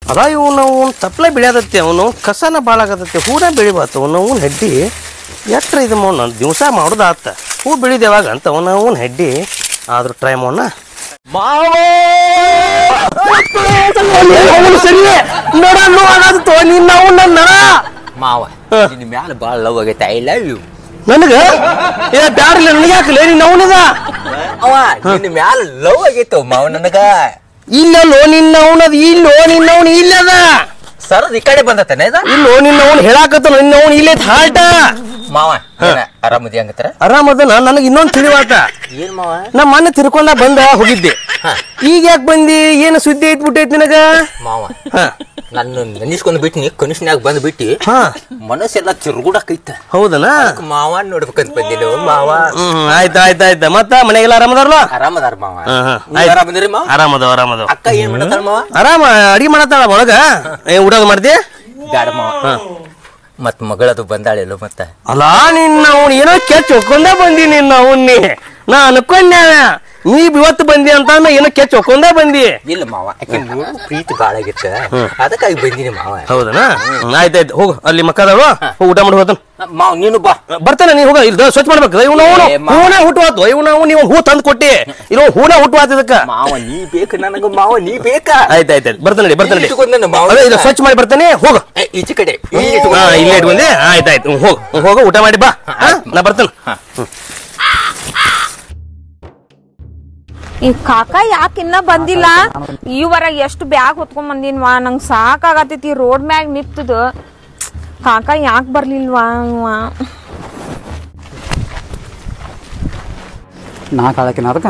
ಅದ ಇವನು ತಪ್ಪಲೆ ಬೆಳೆಯದತ್ತೆ ಅವನು ಕಸನ ಭಾಳ ಆಗತ್ತೆ ಹೂನ ಬೆಳಿಬಾತ ಅವನು ಹೆಡ್ಡಿ ಎಟ್ರ ಇದು ಮೌನ ದಿವಸ ಮಾಡೋದಾತ ಹೂ ಬೆಳಿದ ಯಾವಾಗ ಅಂತ ಅವನ ಹೆಡ್ಡಿ ಆದ್ರೂ ಟ್ರೈ ಮಾಡೋಣ ಸರಿ ನೋಡ ನಿನ್ನ ನನ್ನ ಮಾವ ನಿನ್ನ ಮ್ಯಾಲ ಭಾಳ ಲವ್ ಆಗೈತೆ ಐ ಲವ್ ಯು ನನಗ ಬ್ಯಾಡ್ಲಿ ನನಗೆ ಯಾಕಲೇ ನೀನ್ ಅವನದ ಅವ ನಿನ್ನ ಮ್ಯಾಲ ಲವ್ ಆಗೈತವ ಮಾವ ನನಗ ಇಲ್ಲೋ ನಿನ್ನ ಅವನದ ಇಲ್ಲೋ ನಿನ್ನ ಅವನು ಇಲ್ಲದ ಸರದ್ ಈ ಕಡೆ ಬಂದತಾನೆ ಇಲ್ಲೋ ನಿನ್ನ ಅವನು ಹೇಳಾಕತ್ತ ನಿನ್ನ ಅವನು ಇಲ್ಲೇ ಹಾಲ್ಟ ಮಾವ ಆರಾಮದಿ ಹಂಗತ್ರ ಆರಾಮದನ ನನಗೆ ಇನ್ನೊಂದು ತಿಳಿವಾತ ಏನ್ ಮಾವ ನಮ್ಮ ಮನೆ ತಿರ್ಕೊಂಡ ಬಂದ ಹೋಗಿದ್ದೆ ಈಗ ಯಾಕೆ ಬಂದಿ ಏನು ಸುದ್ದಿ ಐತ್ಬಿಟ್ಟೈತಿ ನಿನಗ ಮಾವ ನನ್ನ ನೆನಿಸ್ಕೊಂಡ್ ಬಿಟ್ಟಿನಿ ಕನಿಷ್ನ್ಯಾಗ ಬಂದ್ ಬಿಟ್ಟಿ ಮನಸ್ಸೆಲ್ಲ ತಿರುಗುಡಕೈತ ಹೌದನಾ ಮಾವ ನೋಡ್ಬೇಕಂತ ಬಂದಿಲ್ಲ ಮಾವ ಆಯ್ತ ಮತ್ತ ಮನೆಗೆಲ್ಲ ಆರಾಮದಾರಲ್ಲ ಆರಾಮದಾರ ಮಾವ ಆರಾಮದಿರಿ ಮಾವ ಆರಾಮದವ ಅಕ್ಕ ಏನ್ ಮಾಡತಾಳ ಮಾವ ಆರಾಮ ಅಡಿಗೆ ಮಾಡತ್ತಾಳ ಒಳಗ ಊಟದ ಮಾಡ್ದಿ ಬ್ಯಾಡ ಮಾವ ಮತ್ ಮಗಳದು ಬಂದಾಳೆಲ್ಲ ಮತ್ತ ಅಲ್ಲಾ ನಿನ್ನ ಅವನು ಏನೋ ಕೆಚ್ಚ ಹೊಕ್ಕೊಂಡ ಬಂದಿ ನಿನ್ನ ಅವನ್ನಿ ನಾ ಅನ್ಕೊಂಡೆ ನೀ ಇವತ್ತು ಬಂದಿ ಅಂತ ಏನೋ ಕೆಚ್ಚ ಹೊಕ್ಕೊಂಡ ಬಂದಿ ಇಲ್ಲ ಮಾವ ಯಾಕೆ ಪ್ರೀತಿ ಬಾಳ ಆಗಿತ್ತ ಅದಕ್ಕಾಗಿ ಬಂದಿನಿ ಮಾವ ಹೌದನಾ ಆಯ್ತಾಯ್ತು ಹೋಗು ಅಲ್ಲಿ ಮಕ್ಕದವ ಊಟ ಮಾಡಿ ಹೋದನ್ ಮಾವ ನೀನು ಬಾ ಬರ್ತಾನೆ ನೀ ಹೋಗ ಇಲ್ಲಿ ಸ್ವಚ್ಛ ಮಾಡ್ಬೇಕು ಇವನು ಹೂನ ಹುಟ್ಟುವಾತು ಇವನು ನೀವು ಹೂ ತಂದು ಕೊಟ್ಟಿ ಇರೋ ಹೂನ ಹುಟ್ಟುವಾತ ಇದಕ್ಕ ಮಾವ ನೀ ಬೇಕು ನನಗ ಮಾವ ನೀ ಬೇಕಾ ಆಯ್ತಾಯ್ತು ಬರ್ತಾನೆ ಸ್ವಚ್ಛ ಮಾಡಿ ಬರ್ತಾನೆ ಹೋಗು ಈಚೆ ಕಡೆ ಇಲ್ಲೇ ಇಟ್ಕೊಂಡೆ ಆಯ್ತಾಯ್ತು ಹೋಗು ಊಟ ಮಾಡಿ ಬಾ ನಾ ಬರ್ತಾನೆ ಈ ಕಾಕ ಯಾಕೆ ಇನ್ನ ಬಂದಿಲ್ಲ ಈವರೆಗ ಎಷ್ಟು ಬ್ಯಾಗ್ ಹೊತ್ಕೊಂಡ್ ಬಂದಿನ್ವಾ ನಂಗ್ ಸಾಕಾಗತೈತಿ ರೋಡ್ ಮ್ಯಾಗ ನಿತ್ತದ ಕಾಕ ಯಾಕೆ ಬರ್ಲಿಲ್ವಾ ನಾ ಕಾಳಕಿನ ಅದಕ್ಕ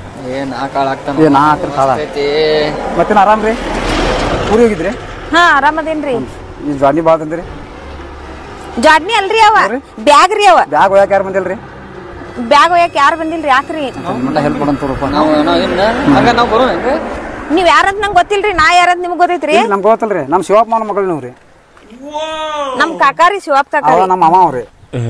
ಮತ್ತೇನು ಆರಾಮ್ರಿ ಊರಿಗೆ ಹೋಗಿದ್ರಿ ಆರಾಮದೇನ್ರಿ ಈ ಜಾನಿ ಭಾಳ ತಂದ್ರಿ ಜಾಡ್ನಿ ಅಲ್ರಿ ಅವ ಬ್ಯಾಗ್ ರೀ ಅವ ಬ್ಯಾಗ್ ಒಯ್ಯಾಕ ಯಾರು ಬಂದಿಲ್ರಿ ಬ್ಯಾಗ್ ಒಯ್ಯಾಕ ಯಾರು ಬಂದಿಲ್ರಿ ಯಾಕ್ರಿ ಹೆಲ್ಪ್ ಮಾಡಂತವ್ರಪ್ಪ ನೀವ್ ಯಾರಂತ ನಂಗೆ ಗೊತ್ತಿಲ್ರಿ ನಾ ಯಾರಂತ ನಿಮ್ಗೆ ಗೊತ್ತೈತ್ರಿ ನಮ್ಗೆ ಗೊತ್ತಲ್ರಿ ನಮ್ಮ ಶಿವಪ್ಪ ಮಾವನ ಮಗಳು ನೀವ್ರಿ ನಮ್ ಕಾಕಾರಿ ಶಿವಪ್ಪ ಕಾಕ ನಮ್ಮ ಮಾವ ಅವ್ರಿ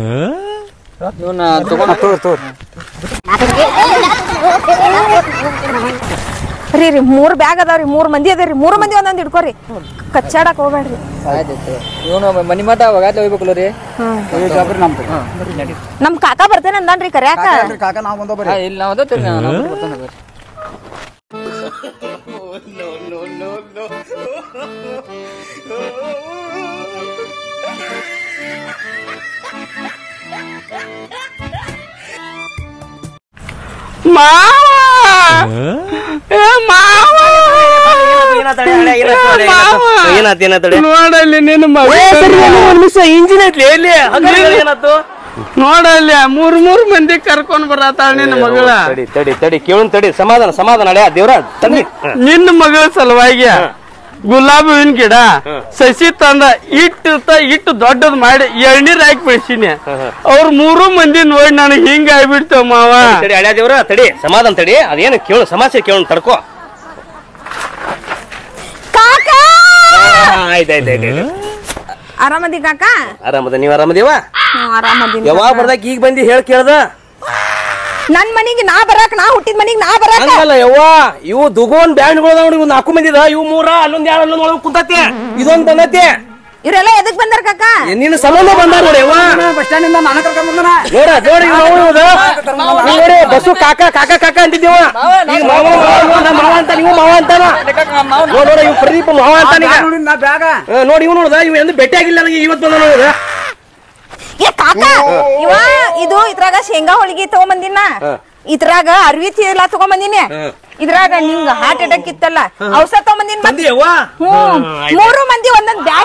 ರೀ 3 ಬ್ಯಾಗ್ ಅದಾವ್ರಿ 3 ಮಂದಿ ಅದಾವ್ರಿ 3 ಮಂದಿ ಒಂದೊಂದ್ ಇಟ್ಕೋರಿ ಕಚ್ಚಾಡಕ್ ಹೋಗ್ಬೇಡ್ರಿ ಮನಿ ಮಠ ಒಗಾತ್ಲೆ ಹೋಗ್ಬೇಕಲ್ಲ ರೀ ನಮ್ ಕಾಕ ಬರ್ತೇನೆ ಅಂದನ್ರಿ ಕರ್ಯಾಕ ಕಾಕ ನಾವು ಬಂದೋ ಬರ್ರಿ ಇಲ್ಲಿ ನಾವು ಅದಾವ್ರಿ ನೋಡಲ್ಲಿ ನಿನ್ನ ಇಂಜಿನ್ ಐತ್ಲಿ ಎಲ್ಲಿ ಏನಾಯ್ತು ನೋಡಲ್ಲಿ 3 ಮಂದಿ ಕರ್ಕೊಂಡ್ ಬರತಾಳ ನಿನ್ನ ಮಗಳ ತಡಿ ಕೇಳು ತಡಿ ಸಮಾಧಾನ ಅಡ್ಯಾ ದೇವ್ರ ತನ್ನಿ ನಿನ್ನ ಮಗಳ ಸಲುವಾಗಿ ಗುಲಾಬಿ ಹೂವಿನ ಗಿಡ ಸಸಿ ತಂದ ಇಟ್ಟು ದೊಡ್ಡದ್ ಮಾಡಿ ಎಳ್ನೀರ್ ಹಾಕಿ ಬೆಳ್ಸಿನಿ ಅವ್ರ 3 ಮಂದಿ ನೋಡಿ ನನಗ್ ಹಿಂಗ ಆಗ್ಬಿಡ್ತಾವ ಮಾವ ತಡಿ ಅಡ್ಯಾ ದೇವ್ರ ತಡಿ ಸಮಾಧಾನ ತಡಿ ಅದೇನು ಕೇಳು ಸಮಸ್ಯೆ ಕೇಳು ತಡ್ಕೋ ಆಯ್ತಾಯ್ತು ಆರಾಮದಿ ಕಾಕ ಆರಾಮದ ನೀವ್ ಆರಾಮದೇವ ಆರಾಮದಿ ಯಾವಾಗ ಬರ್ದಾಕ ಈಗ ಬಂದಿ ಹೇಳ್ ಕೇಳ್ದ ನನ್ ಮನಿಗೆ ನಾ ಬರಾಕ ನಾ ಹುಟ್ಟಿದ ಮನಿಗೆ ನಾ ಬರಾಕ ಹಂಗಲ್ಲ ಯವ್ವ ಇವು ದುಗೋನ್ ಬ್ಯಾಂಡ್ಗಳು ನೋಡಿ 4 ಮಂದಿ ಇವು 3 ಅಲ್ಲೊಂದ್ 2 ಅಲ್ಲೊಂದ್ ಒಳಗ್ ಕುಂತತಿ ಇದೊಂದ್ ತಂದತಿ ಇವರೆಲ್ಲ ಎದಕ್ ಬಂದಾರ ಕಾಕ ನಿನ್ನ ಸಂಬಂಧ ಬಂದಾರ ನೋಡಿ ಯವ್ವ ಬಸ್ ಸ್ಟ್ಯಾಂಡ್ ಇಂದ ನಾನು ಕರ್ಕೊಂಡ್ ಬಂದನ ನೋಡಿ ಬಸ್ಸು ಕಾಕ ಅಂತಿದ್ದೇವ ಈಗ ಮಾವ ಅಂತ ನೀವು ಮಾವ ಅಂತಾನ ನೋಡ ಇವ್ ಪ್ರದೀಪ ಮಾವ ಅಂತಾನ ಬ್ಯಾಗ ನೋಡಿ ಇವ್ ನೋಡ್ದ ಇವ್ ಎಂದು ಭೇಟಿ ಆಗಿಲ್ಲ ನನಗೆ ಇವತ್ತು ಬಂದ ನೋಡ್ದ ಕಾಕ ಇವ ಇದು ಇದ್ರಾಗ ಶೇಂಗಾ ಹೋಳಿಗೆ ತಗೊಂಬಂದಿನ ಇದ್ರಾಗ ಅರ್ವಿ ಚೀಲ ತಗೊಂಬಂದಿನಿ ಇದ್ರಾಗ ನಿಂಗ ಹಾರ್ಟ್ ಅಟ್ಯಾಕ್ ಇತ್ತಲ್ಲ ಔಷಧ ತಗೊಂಬಂದಿನ 3 ಮಂದಿ ಒಂದೊಂದ್ ಬ್ಯಾಗ್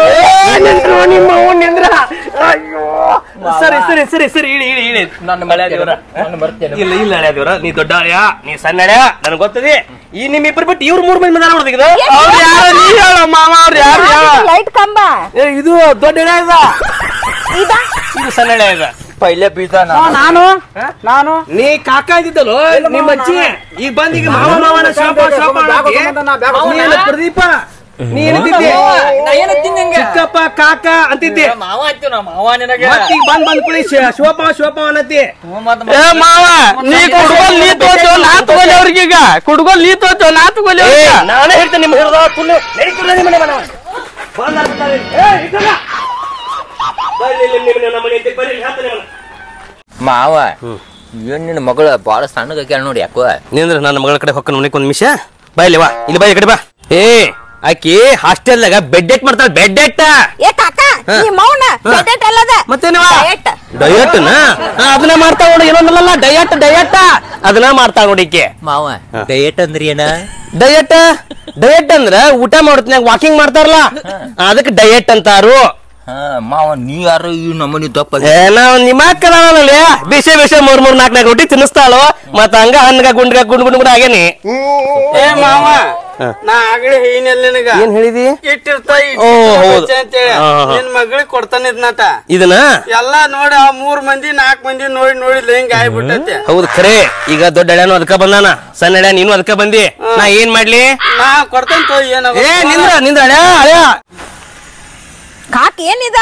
ಸರಿ ಇಳಿ ನನ್ನ ಮಳೆ ದೇವ್ರ ಇಲ್ಲ ಹಳೆ ದೇವ್ರ ನೀ ದೊಡ್ಡ ಹಳೆಯ ನೀ ಸಣ್ಣ ಹಳೆಯ ನನಗೆ ಗೊತ್ತದಿ ಈ ನಿಮ್ಮಿಬ್ರು ಬಿಟ್ಟು ಇವ್ರು 3 ಮಂದಿ ಮದಾರ ನೋಡಿದ ಮಾವ ಅವ್ರ ಯಾರು ಲೈಟ್ ಕಂಬ ಇದು ದೊಡ್ಡ ಹಳೆ ಇದು ಸಣ್ಣ ಹಳೆ ಇದೆ ಪೈಲೆ ಬೀಜ ನಾನು ನೀ ಕಾಕ ಇದ್ದಿದ್ದಲ್ಲೋ ನಿಮ್ಮ ಅಜ್ಜಿ ಈಗ ಬಂದೀಗ ಮಾವನ ಪ್ರದೀಪ ನೀ ಏನಂತಿದ್ದೆ ನಾ ಏನತ್ತೀನಿ ನಿಂಗೆ ಚಿಕ್ಕಪ್ಪ ಕಾಕ ಅಂತಿದ್ದೆ ಮಾವ ಅಂತೀವಿ ನಾ ಮಾವ ನಿನಗೆ ಮತ್ತೀಗ ಬಂದ್ ಕುಳಿ ಶಿವಪ್ಪ ಅನ್ನತ್ತಿ ಏ ಮಾವ ನೀ ಕುಡ್ಗೋಲ್ ನೀ ತೋಚೋ ನಾ ತಗೋಲಿ ಅವ್ರಿಗೀಗ ಕುಡ್ಗೋಲ್ ನೀ ತೋಚೋ ನಾ ತಗೋಲಿ ನಾನೇ ಹೇಳ್ತೇನೆ ನಿಮ್ಗೆ ಹಿಡ್ದ ತುಳ್ಳು ನಡೀತಿಲ್ಲ ನಿಮ್ಮ ಮನೆ ಮನೆ ಮಾವ ಏನ್ ನಿನ್ನ ಮಗಳು ಬಾಳ ಸಣ್ಣಗಾಗ್ಯಾಳ ನೋಡಿ ಯಾಕೋ ನೀಂದ್ರ ನನ್ನ ಮಗಳ ಕಡೆ ಹೊಕ್ಕ ನೋಡಿಕ್ ಒಂದ್ ನಿಮಿಷ ಬಾ ಇಲ್ಲಿ ಬಾ ಇಲ್ಲಿ ಬಾ ಈ ಕಡೆ ಬಾ ಏ ಆಕಿ ಹಾಸ್ಟೆಲ್ದಾಗ ಬೆಡ್ಡೆಟ್ ಮಾಡ್ತಾಳ ಬೆಡ್ಡೆಟ್ ಏ ಕಾಕ ನೀ ಮೌನ ಡಯಟ್ ಅಲ್ಲದ ಮತ್ತೇನವ ಡಯಟ್ ಡಯಟ್ನ ಅದನ್ನ ಮಾಡ್ತಾಳ ನೋಡಿ ಏನೊಂದಲ್ಲ ಡಯಟ್ ಅದನ್ನ ಮಾಡ್ತಾಳ ನೋಡಿಕೆ ಮಾವ ಡಯಟ್ ಅಂದ್ರಿ ಏನ ಡಯಟ್ ಅಂದ್ರ ಊಟ ಮಾಡೋತ್ನಾಗ ವಾಕಿಂಗ್ ಮಾಡ್ತಾರಲ್ಲ ಅದಕ್ಕೆ ಡಯಟ್ ಅಂತಾರು ಮಾವ ನೀ ಯಾರು ಈ ನಮ್ಮನಿ ದಪ್ಪ ನಾವ್ ನಿಮ್ಮ ಅಕ್ಕನಲ್ಲಿ ಬಿಸಿ ಮೂರ್ ನಾಲ್ಕು ರೊಟ್ಟಿ ತಿನ್ನಿಸ್ತಾಳು ಮತ್ತ ಹಂಗ ಹಣ್ಣಗ ಗುಂಡ್ ಆಗೇನಿ ಏ ಮಾವ ನಾ ಆಗಲೇ ಹೇಳಿನಲ್ಲ ನಿನಗ ಏನ್ ಹೇಳಿದಿ ಇಟ್ಟಿರ್ತಾ ಅಂತೇಳಿ ನಿನ್ ಮಗಳಿಗೆ ಕೊಡ್ತಾನೆ ಇದ್ನಾಟ ಇದನ್ನ ಎಲ್ಲಾ ನೋಡಿ ಆ 3 ಮಂದಿ 4 ಮಂದಿ ನೋಡಿಲ್ಲ ಹಿಂಗ ಆಗ್ಬಿಟ್ಟೈತೆ ಹೌದು ಖರೆ ಈಗ ದೊಡ್ಡ ಎಳೆನು ಅದಕ್ಕ ಬಂದಾನ ಸಣ್ಣ ಎಳೆ ನೀನು ಅದಕ್ಕ ಬಂದಿ ನಾ ಏನ್ ಮಾಡ್ಲಿ ನಾ ಕೊಡ್ತೇನೆ ತೋ ಏನ ಏ ನಿಂದ್ರ ಹಳೆ ಕಾಕ ಏನಿದ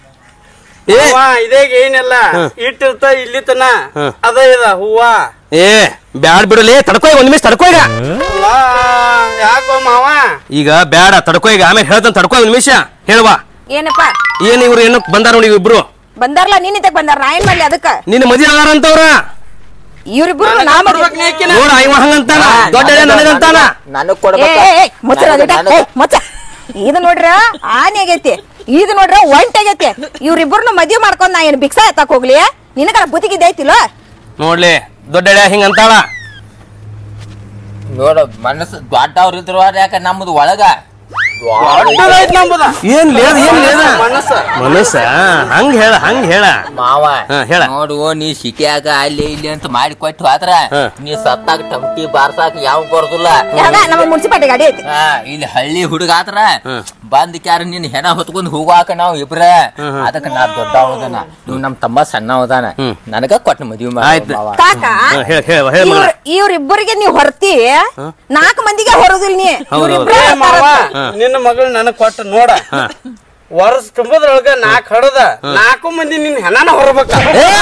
ಇದೇಗ ಏನಿಲ್ಲ ಇಟ್ಟಿರ್ತ ಇಲ್ಲಿ ತನ ಅದ ಇದ ಹೂವ ಏ ಬ್ಯಾಡ್ ಬಿಡಲಿ ತಡ್ಕೋ ಒಂದ್ ನಿಮಿಷ ತಡ್ಕೋ ಈಗ ಯಾಕೋ ಮಾವ ಈಗ ಬ್ಯಾಡ ತಡ್ಕೋ ಈಗ ಆಮೇಲೆ ಹೇಳ್ತಾನ ತಡ್ಕೋ ಒಂದ್ ನಿಮಿಷ ಹೇಳುವ ಏನಪ್ಪ ಏನ್ ಇವ್ರು ಏನು ಬಂದಾರ ನೋಡಿ ಇಬ್ರು ಬಂದಾರಲ್ಲ ನೀನಿತಕ್ ಬಂದಾರ ನಾ ಏನ್ ಮಾಡ್ಲಿ ಅದಕ್ಕ ನಿನ್ನ ಮದ್ವೆ ಆಗಾರ ಅಂತವ್ರ ಇವ್ರಿಬ್ರು ನಾ ನೋಡ ಇವ ಹಂಗಂತಾನ ದೊಡ್ಡ ಎಳೆ ನನಗಂತಾನ ನನಗ್ ಕೊಡ್ಬೇಕು ಮುಚ್ಚ ಇದು ನೋಡ್ರ ಆನೆ ಆಗೈತಿ ಇದು ನೋಡ್ರ ಒಂಟ ಆಗೈತಿ ಇವ್ರಿಬ್ರು ಮದ್ವೆ ಮಾಡ್ಕೊಂಡ್ ನಾ ಏನ್ ಭಿಕ್ಷಾ ಎತ್ತಕ್ ಹೋಗ್ಲಿ ನಿನಗ ಬುತ್ತಿಗಿದ್ದ ಐತಿಲ್ಲ ನೋಡ್ಲಿ ದೊಡ್ಡ ಎಳೆ ಹಿಂಗಂತಾಳ ನೋಡ ಮನಸ್ಸು ದೊಡ್ಡವ್ರ ಇದ್ರು ಯಾಕ ನಮ್ಮದು ಒಳಗ ಏನ್ ಲೇದ ಮನಸ್ಸ ಹಂಗ ಹೇಳ ಮಾವ ಹೇಳ ನೋಡು ನೀ ಸಿಟಿಯಾಗ ಅಲ್ಲಿ ಇಲ್ಲಿ ಅಂತ ಮಾಡಿ ಕೊಟ್ಟು ಆದ್ರ ನೀ ಸತ್ತಾಗ ಟಮಟಿ ಬಾರ್ಸಾಕ ಯಾವ ಬರೋದಿಲ್ಲ ನಮ್ಮ ಮುನ್ಸಿಪಾಲಿಟಿ ಗಾಡಿ ಐತಿ ಇಲ್ಲಿ ಹಳ್ಳಿ ಹುಡುಗ ಆದ್ರ ಬಂದ್ ಕ್ಯಾರ ನಿನ್ ಹೆಣ ಹೊತ್ಕೊಂಡ್ ಹೋಗಾಕ ನಾವ್ ಇಬ್ರ ಅದಕ್ಕ ನಾ ದೊಡ್ಡ ಅವದಾನ ಇವ್ ನಮ್ ತಮ್ಮ ಸಣ್ಣ ಅವದಾನ ನನಗ ಕೊಟ್ಟ ಮದ್ವಿ ಕಾಕ ಇವ್ರಿಬ್ಬರಿಗೆ ನೀವ್ ಹೊರತಿ 4 ಮಂದಿಗೆ ಹೊರದಿಲ್ಲ ನೀ ನಿನ್ನ ಮಗಳು ನನಗ್ ಕೊಟ್ಟ ನೋಡ ವರ್ಷ ತುಂಬದ್ರೊಳಗ 4 ಹಡದ 4 ಮಂದಿ ನಿನ್ ಹೆಣನ ಹೊರಬೇಕ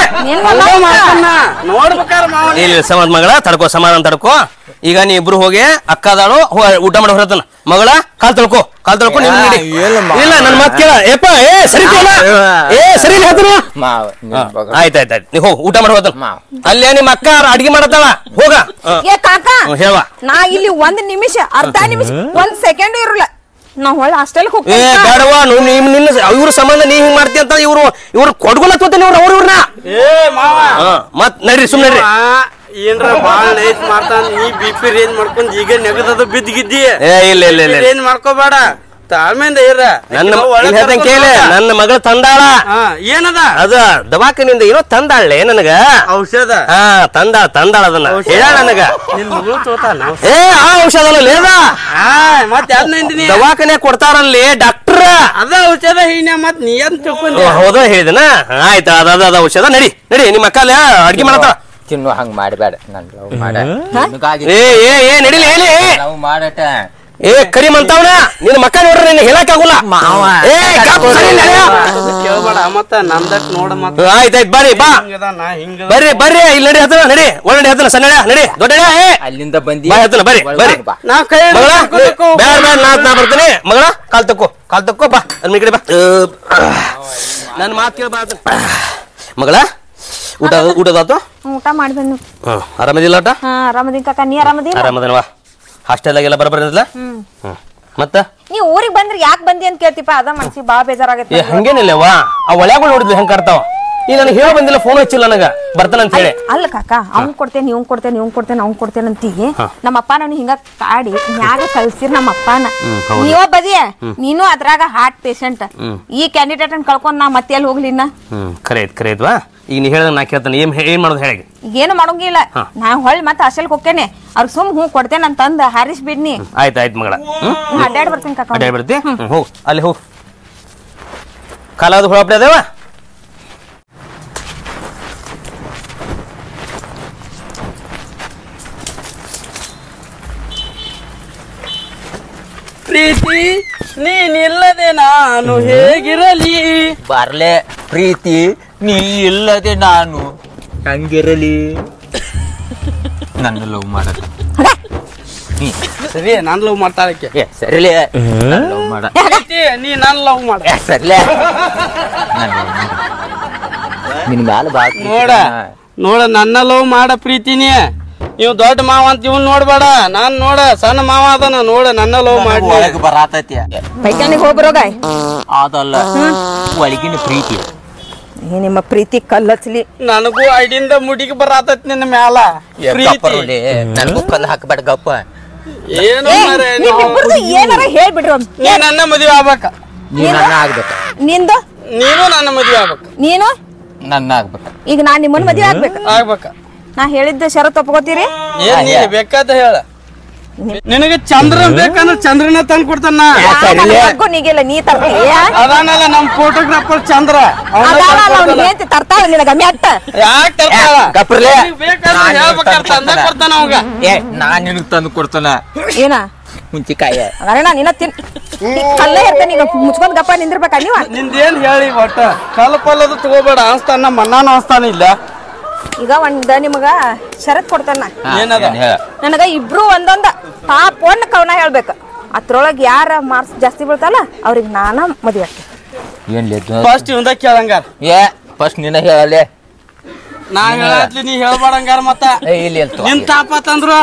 ನೋಡ್ಬೇಕಾರ ಸಮಾನ ಮಗಳ ತಡ್ಕೋ ಸಮಾಧಾನ ತಡ್ಕೋ ಈಗ ನೀ ಇಬ್ರು ಹೋಗಿ ಅಕ್ಕದಾಳು ಊಟ ಮಾಡಿ ಹೊರತನ ಮಗಳ ಕಾಲ್ ತೊಳ್ಕೊ ಇಲ್ಲ ನನ್ ಮಾತ್ ಕೇಳ ಏಪ ಸರಿ ಆಯ್ತಾಯ್ತಾಯ್ತು ನೀ ಹೋಗ್ ಊಟ ಮಾಡಿ ಹೋತನ ಅಲ್ಲೇ ನಿಮ್ಮ ಅಕ್ಕ ಅಡ್ಗೆ ಮಾಡತ್ತಾಳ ಹೋಗ ಹೇಳ ನಾ ಇಲ್ಲಿ 1 ನಿಮಿಷ ಅರ್ಧ ನಿಮಿಷ 1 ಸೆಕೆಂಡ್ ಇರಲ್ಲ ನಾ ಹೊಳ್ಳ ಹಾಸ್ಟೆಲ್ ಹೋಗ್ತೀನಿ ಬೇಡವಾ ನಿನ್ನ ಇವ್ರ ಸಂಬಂಧ ನೀ ಹಿಂಗ್ ಮಾಡ್ತಿ ಅಂತ ಇವ್ರು ಕೊಡ್ಕೊಳತ್ತೋತೇನೆ ಅವ್ರನ್ನ ಮತ್ ನಡ್ರಿ ಸುಮ್ಮನೆ ಏನ್ರ ಬಾಳ ನೈಸ್ ಮಾಡ್ತಾನ ನೀ ಬಿಪಿ ರೇಂಜ್ ಮಾಡ್ಕೊಂಡ್ ಈಗ ನೆಗದದು ಬಿದ್ದಿದ್ದಿ ಇಲ್ಲ ರೇಂಜ್ ಮಾಡ್ಕೋಬೇಡ ತಾಳ್ಮೆಯಿಂದ ಇರ ನನ್ನ ಮಗಳು ತಂದಾಳ ಏನದ ಅದ ದವಾಖಾನಿಂದ ಏನೋ ತಂದಾಳೆ ನನಗ ಔಷಧ ತಂದಾಳ ಅದನ್ನ ಹೇಳ ನನಗ ನಿನ್ ಮಗಳು ತೋತಾನ ಆ ಔಷಧ ಲೇದ ಮತ್ ಯಾವ್ದಂತೀನಿ ದವಾಖಾನೆ ಕೊಡ್ತಾರಲ್ಲಿ ಡಾಕ್ಟರ್ ಅದ ಔಷಧ ಹೇಳಿನ ಮತ್ ನೀ ಅಂತ ತಿಳ್ಕೊಂಡಿ ಹೌದಾ ಹೇಳಿದನ ಆಯ್ತಾ ಅದ ಔಷಧ ನಡಿ ನಿಮ್ಮ ಅಕ್ಕ ಅಡ್ಗೆ ಮಾಡತ್ತ ತಿನ್ನು ಹಂಗ ಮಾಡಬೇಡ ನನ್ ಲವ್ ಮಾಡ ನಡಿಲಿ ಹೇಳಿ ಲವ್ ಮಾಡಟ ಕರಿ ಮಂತವನ ನಿನ್ನ ಮಕ್ಕ ನೋಡ್ರಿ ನಿನ್ನ ಹೇಳಕ್ ಆಗುಲ್ಲ ಕೇಳ್ಬೇಡ ಮತ್ತ ನಮ್ದಕ್ ನೋಡ ಮತ್ತ ಆಯ್ತಾಯ್ತು ಬರ್ರಿ ಬಾ ಬರ್ರಿ ಇಲ್ಲಿ ನಡಿ ಹತ್ತನ ನಡಿ ಒಳ್ಳೆ ಹತ್ತನ ಸಣ್ಣ ನಡಿ ದೊಡ್ಡ ಅಲ್ಲಿಂದ ಬಂದಿ ಹತ್ತನ ಬರ್ರಿ ನಾ ಕೈ ನಾ ಬರ್ತೀನಿ ಮಗಳ ಕಾಲ್ ತಕ್ಕೋ ಬಾ ಅದ್ರ ಕಡೆ ಬಾ ನನ್ ಮಾತ್ ಕೇಳ ಬಾ ಮಗಳ ಊಟದಾತು ಊಟ ಮಾಡಿ ಬಂದು ಆರಾಮದಿಲ್ಲ ಊಟ ಆರಾಮದಿ ಕಾಕ ನೀ ಆರಾಮದಿನವಾ ಹಾಸ್ಟೆಲ್ದಾಗೆಲ್ಲ ಬರಬರಿಲ್ಲ ಮತ್ತ ನೀ ಊರಿಗೆ ಬಂದ್ರೆ ಯಾಕೆ ಬಂದಿ ಅಂತ ಕೇಳ್ತಿಪ್ಪ ಅದ ಮನ್ಸಿ ಬಾ ಬೇಜಾರಾಗೈತಿ ಹಂಗೇನಿಲ್ಲವಾ ಆ ಒಳ್ಯಾಗಳು ನೋಡಿದ್ವಿ ಹೆಂಗ್ ಕಾಡ್ತಾವ ನೀ ನನಗೆ ಹೇಳ ಬಂದಿಲ್ಲ ಫೋನ್ ಹಚ್ಚಿಲ್ಲ ನನಗ ಬರ್ತಾನಂತ ಹೇಳಿ ಅಲ್ಲ ಕಾಕ ಅವ್ನ್ ಕೊಡ್ತೇನೆ ಇವ್ನ್ ಕೊಡ್ತೇನೆ ಅಂತೀವಿ ನಮ್ಮ ಅಪ್ಪ ನಾನು ಹಿಂಗ ಕಾಡಿ ಮ್ಯಾಗ ಕಳ್ಸಿರ್ ನಮ್ಮ ಅಪ್ಪನ ನೀವ ಬದಿಯ ನೀನು ಅದ್ರಾಗ ಹಾರ್ಟ್ ಪೇಷಂಟ್ ಈ ಕ್ಯಾಂಡಿಡೇಟ್ ಅನ್ ಕಳ್ಕೊಂಡ್ ನಾ ಮತ್ತೆ ಎಲ್ಲಿ ಹೋಗ್ಲಿ ಖರೇದ್ವಾ ಈಗ ನೀ ಹೇಳ್ದ ನಾ ಕೇಳ್ತಾನೆ ಏನ್ ಮಾಡೋದು ಹೇಳಿ ಏನು ಮಾಡೋಂಗಿಲ್ಲ ನಾ ಹೊಳ್ ಮತ್ತೆ ಹಾಸ್ಟೆಲ್ ಹೋಗ್ತೇನೆ ಅವ್ರಿಗೆ ಸುಮ್ ಕೊಡ್ತೇನೆ ಅಂತಂದ ಹಾರಿಸ್ ಬಿಡ್ನಿ ಆಯ್ತು ಮಗಳ ಅಡ್ಡಾಡ್ ಬರ್ತೀನಿ ಕಾಕ ಅಡ್ಡಾಡ್ ಬರ್ತಿ ಹೋಗ್ ಅಲ್ಲಿ ಹೋಗ್ ಕಾಲಾದ ಹೊಳಪಡೆ ಅದೇವ ಪ್ರೀತಿ ನೀನಿಲ್ಲದೆ ನಾನು ಹೇಗಿರಲಿ. ಬರ್ಲೆ ಪ್ರೀತಿ ನೀ ಇಲ್ಲದೆ ನಾನು ಹಂಗಿರಲಿ. ನನ್ನ ಲವ್ ಮಾಡಕ ಸರಿ ನಾನ್ ಲವ್ ಮಾಡ್ತಾಳಕ್ಕೆ. ಸರಿಲೇ ಲವ್ ಮಾಡ. ನೀ ನಾನ್ ಲವ್ ಮಾಡ. ಸರಿಲೇ ನಿನ್ ಮ್ಯಾಲ ಬಾ. ನೋಡ ನನ್ನ ಲವ್ ಮಾಡ ಪ್ರೀತಿನಿ. ನೀವು ದೊಡ್ಡ ಮಾವ ಅಂತ ಇವ್ ನೋಡ್ಬೇಡ. ನಾನ್ ನೋಡ ಸಣ್ಣ ಮಾವ ಅದನ. ನೋಡ ನನ್ನ ಲವ್ ಮಾಡಿ. ಒಳಗ ಬರಾತೈತಿ ಬೈಕಾನಿಗೆ ಹೋಗ್ಬರೋಗ ಅದಲ್ಲ ಒಳಗಿನ ಪ್ರೀತಿ. ನಿಮ್ಮ ಪ್ರೀತಿ ಕಲ್ಲಚ್ಲಿ. ನನಗೂ ಐಡಿಂದ ಮುಡಿಗೆ ಬರಾತೈತಿ ನಿನ್ನ ಮ್ಯಾಲ ಪ್ರೀತಿ. ನನಗೂ ಕಲ್ಲು ಹಾಕಬೇಡ ಗಪ್ಪ. ಏನು ಏನಾರ ಹೇಳ್ಬಿಡ್ರಿ. ನೀ ನನ್ನ ಮದುವೆ ಆಗ್ಬೇಕ. ನೀ ನನ್ನ ಆಗ್ಬೇಕ. ನಿಂದು ನೀನು ನನ್ನ ಮದುವೆ ಆಗ್ಬೇಕ. ನೀನು ನನ್ನ ಆಗ್ಬೇಕ. ಈಗ ನಾನ್ ನಿಮ್ಮನ್ನ ಮದ್ವೆ ಆಗ್ಬೇಕ. ನಾ ಹೇಳಿದ್ದ ಷರತ್ ಒಪ್ಕೋತೀರಿ? ಏನ್ ಬೇಕಾದ ಹೇಳ. ನಿನಗೆ ಚಂದ್ರನ್ ಬೇಕಂದ್ರೆ ಚಂದ್ರನ ತಂದ್ ಕೊಡ್ತಾನ. ನೀಗಿಲ್ಲ ನೀ ತರ್ತೀಯ. ಅದಾನಲ್ಲ ನಮ್ ಫೋಟೋಗ್ರಾಫರ್ ಚಂದ್ರ. ತರ್ತಾಳ ನಿನಗ ಮೆಟ್ಟ. ಯಾಕೆ ತರ್ತಾಳ? ಗಪ್ರಲೆ ಬೇಕಾದ್ರೆ ಹೇಳ್ಬೇಕಾದ್ರೆ ತಂದ ಕೊಡ್ತಾನ ಅವಾಗ. ನಾನ್ ನಿನಗ್ ತಂದು ಕೊಡ್ತಾನ. ಏನ ಮುಂಚಿಕಾಯ ಅಣ್ಣ ನಿನ್ನ ಕಲ್ಲೇ ಇರ್ತಾನೆ. ಈಗ ಮುಚ್ಕೊಂಡ್ ಗಪ್ಪ ನಿಂದಿರ್ಬೇಕ ನೀವ. ನಿಂದೇನ್ ಹೇಳಿ ಒಟ್ಟ ಕಲ್ಪಲ್ಲದು ತಗೋಬೇಡ ಅನ್ಸ್ತಾನ. ಮನ್ನಾನು ಅನ್ಸ್ತಾನ ಇಲ್ಲ. ಈಗ ಒಂದ ನಿಮಗ ಷರತ್ ಕೊಡ್ತಾನ. ಏನದ? ನನಗ ಇಬ್ರು ಒಂದೊಂದ ಟಾಪ್ 1 ಕವನ ಹೇಳ್ಬೇಕು. ಅದ್ರೊಳಗ ಯಾರ ಮಾರ್ಕ್ಸ್ ಜಾಸ್ತಿ ಬೀಳ್ತಲ್ಲ ಅವ್ರಿಗೆ ನಾನ ಮದ್ವೆ ಆಗ್ತೀನಿ. ಏನ್ ಫಸ್ಟ್ ಇವಂದ ಕೇಳಂಗಾರ. ಫಸ್ಟ್ ನಿನ್ನ ಹೇಳಲೆ. ನಾ ಹೇಳತ್ಲಿ ನೀ ಹೇಳ್ಬಾಡಂಗಾರ. ಮತ್ತ ನಿನ್ ತಾಪತ್ತಂದ್ರು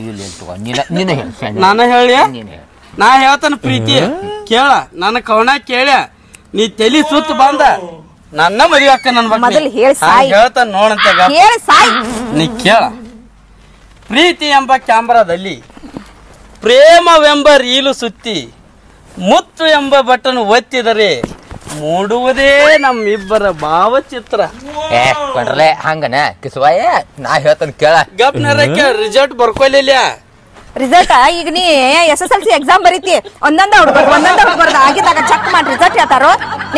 ನಾನು ಹೇಳಿ. ನಾ ಹೇಳ್ತಾನ ಪ್ರೀತಿ ಕೇಳ. ನನ್ನ ಕವನ ಕೇಳ. ನೀ ತಲಿ ಸುತ್ತ ಬಂದ ನನ್ನ ಮದುವೆ ಅಕ್ಕ ಮೊದಲು ಹೇಳಿ ಸಾಯಿ. ಹೇಳ್ತಾನ ನೋಡಂತ ಹೇಳಿ ಸಾಯಿ. ನೀ ಕೇಳ. ಪ್ರೀತಿ ಎಂಬ ಕ್ಯಾಮ್ರಾದಲ್ಲಿ ಪ್ರೇಮವೆಂಬ ರೀಲು ಸುತ್ತಿ ಮುತ್ತು ಎಂಬ ಬಟನ್ ಒತ್ತಿದರೆ ಮೂಡುವುದೇ ನಮ್ಮಿಬ್ಬರ ಭಾವಚಿತ್ರ. ಕೊಂಡ್ರಲೆ ಹಂಗನ ಕಿಸುವಾಯ. ನಾ ಹೇಳ್ತಾನ ಕೇಳ. ಗಪ್ನರಕ್ಕೆ ರಿಸಲ್ಟ್ ಬರ್ಕೊಲಿಲ್ಲ. ರಿಸಲ್ಟ್ ಈಗ ನೀ SSLC ಎಕ್ಸಾಮ್ ಬರೀತಿ. ಒಂದೊಂದ ಹುಡ್ಬಾರ್ದು ಆಗಿದ್ದಾಗ ಚೆಕ್ ಮಾಡಿ ರಿಸಲ್ಟ್ ಹೇಳ್ತಾರೋ.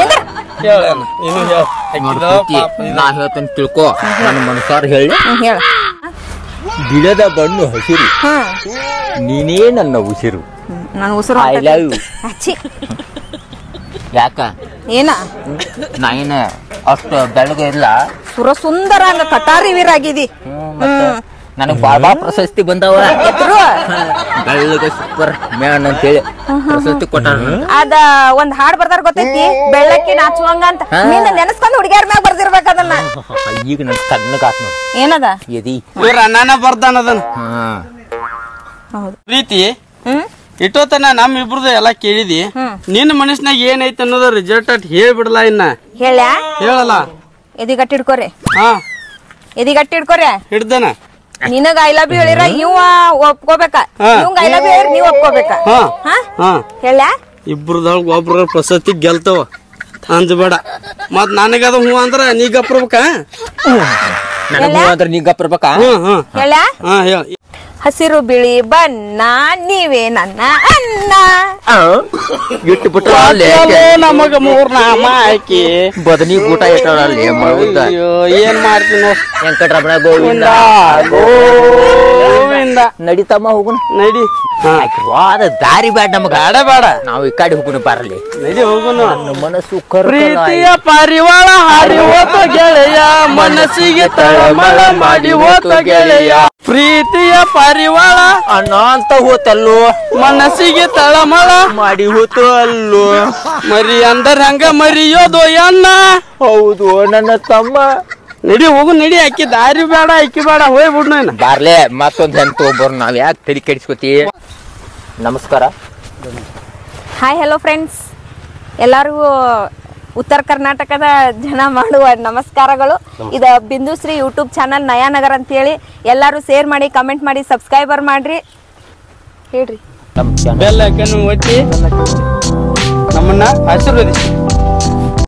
ನಾ ಹೇಳ್ತಾನ ತಿಳ್ಕೊ. ನನ್ನ ಮನಸಾರ ಹೇಳಿ. ಹೇಳ. ಗಿಡದ ಬಣ್ಣು ಹಸಿರು, ನೀನೇ ನನ್ನ ಉಸಿರು. ನಾನು ಉಸಿರು ಐ ಲವ್ ಯು. ಯಾಕ ಏನ ನಾ ಏನ ಅಷ್ಟು ಬೆಳಗ್ಗೆ ಇಲ್ಲ. ಸುರ ಸುಂದರ ಹಂಗ ಕಟಾರಿ ವೀರಾಗಿದಿ. ನನಗ್ ಬಾಳ ಪ್ರಶಸ್ತಿ ಬಂದವ. ಬೆಳ್ಳಗ ಸೂಪರ್ ಮ್ಯಾನ್ ಅಂತೇಳಿ ಪ್ರಶಸ್ತಿ ಕೊಟ್ಟಾರ. ಅದ ಒಂದ್ ಹಾಡ್ ಬರ್ದಾರ ಗೊತ್ತೈತಿ, ಬೆಳ್ಳಕ್ಕಿ ನಾಚುವಂಗ ಅಂತ. ನೀನ್ ನೆನಸ್ಕೊಂಡ್ ಹುಡುಗಿಯರ್ ಮ್ಯಾಗ ಬರ್ದಿರ್ಬೇಕ ಅದನ್ನ. ಈಗ ನನ್ ಕಣ್ಣಗ ಆತ್ ನೋಡ್. ಏನದ ಎದಿ ಇವ್ರ ಅಣ್ಣನ ಬರ್ದಾನ ಅದನ್ನ. ಪ್ರೀತಿ ಇಟ್ಟೋತನ ನಮ್ ಇಬ್ರದು ಎಲ್ಲಾ ಕೇಳಿದಿ. ನಿನ್ನ ಮನಸ್ನಾಗ ಏನೈತಿ ಅನ್ನೋದು ರಿಸಲ್ಟ್ ಅಟ್ ಹೇಳ್ಬಿಡಲ್ಲ. ಇನ್ನ ಹೇಳಲ್ಲ. ಎದಿಗಟ್ಟಿ ಹಿಡ್ಕೋರಿ. ಹಾ ಎದಿಗಟ್ಟಿ ಹಿಡ್ಕೋರಿ. ಹಿಡ್ದನ. ನಿನಗ ಐ ಲವ್ ಯು ಹೇಳಿರ ಇವ ಒಪ್ಕೋಬೇಕ. ಇವಂಗ ಐ ಲವ್ ಯು ಹೇಳಿರ ನೀವ್ ಒಪ್ಕೋಬೇಕ. ಹೇಳ. ಇಬ್ರದೊಳಗ ಒಬ್ರ ಪ್ರಶಸ್ತಿ ಗೆಲ್ತವ ಅಂಜಬೇಡ. ಮತ್ ನನಗದ ಹೂ ಅಂದ್ರ ನೀ ಗಪ್ರಬೇಕ. ನೀ ಗಪ್ರಬೇಕ. ಹೇಳ. ಹೇಳ. ಹಸಿರು ಬಿಳಿ ಬಣ್ಣ ನೀವೇ ನನ್ನ ಅಣ್ಣ. ಇಟ್ಟು ಬಿಟ್ಟ ನಮಗ 3 ನಾಮ ಆಕಿ ಬದನಿ ಊಟ ಇಟ್ಟಲ್ಲಿ ಏನ್ ಮಾಡ್ತೀನಿ. ವೆಂಕಟರಮಣ ಗೋವಿಂದ ಗೋವಿಂದ. ನಡಿತಮ್ಮ ಹೋಗುಣ. ನಡಿ. ದಾರಿ ಬೇಡ ನಮಗ. ಬೇಡ ನಾವು ಈ ಕಡೆ ಹೋಗುಣ ಬರಲಿ. ನಡಿ ಹೋಗುಣ. ನನ್ನ ಮನಸ್ಸು ಪ್ರೀತಿಯ ಪಾರಿವಾಳ ಹಾರಿ ಹೋತ ಗೆಳೆಯ, ಮನಸ್ಸಿಗೆ ತಳಮಳ ಮಾಡಿ ಹೋತ ಗೆಳೆಯ. ಪ್ರೀತಿಯ ಪಾರಿವಾಳ ಅಣ್ಣ ಅಂತ ಹೋತಲ್ಲೋ, ಮನಸ್ಸಿಗೆ ತಳಮಳ ಮಾಡಿ ಹೋತು ಅಲ್ಲೋ. ಮರಿ ಅಂದರ ಹಂಗ ಮರಿಯೋದು ಅಣ್ಣ. ಹೌದು ನನ್ನ ತಮ್ಮ. ನಡಿ ಹೋಗು ನಡಿ. ಅಕ್ಕಿ ದಾರಿ ಬೇಡ ಅಕ್ಕಿ ಬೇಡ ಹೋಗ್ಬಿಡ್ನು. ಬಾರ್ಲೆ ಮತ್ತೊಂದ್ ಹೆಂಗ್ ತಗೊಂಡ್ಬರ್. ನಾವ್ ಯಾಕೆ ತಲೆ ಕೆಡಿಸ್ಕೊತಿ. ನಮಸ್ಕಾರ. Hi hello friends. ಎಲ್ಲರಿಗೂ ಉತ್ತರ ಕರ್ನಾಟಕದ ಜನ ಮಾಡುವ ನಮಸ್ಕಾರಗಳು. ಇದು ಬಿಂದುಶ್ರೀ ಯೂಟ್ಯೂಬ್ ಚಾನಲ್ ನಯಾನಗರ್ ಅಂತೇಳಿ. ಎಲ್ಲರೂ ಶೇರ್ ಮಾಡಿ, ಕಮೆಂಟ್ ಮಾಡಿ, ಸಬ್ಸ್ಕ್ರೈಬರ್ ಮಾಡ್ರಿ. ಹೇಳ್ರಿ. ಬೆಲ್ಲ ಒತ್ತಿ ನಮ್ಮನ್ನ ಆಶೀರ್ವದಿಸಿ.